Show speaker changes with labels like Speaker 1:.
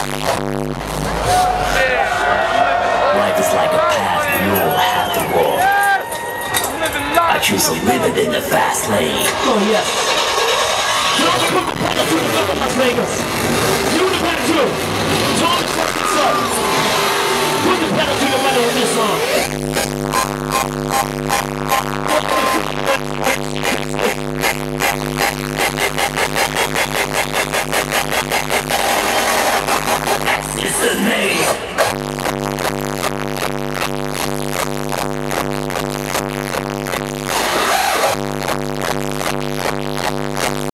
Speaker 1: Life is like a path we all have to walk. I choose to live it in the fast lane.
Speaker 2: Oh yeah. Put the pedal to the metal, Las Vegas. You the pedal too. John fucking son. Put the pedal to the metal in this song.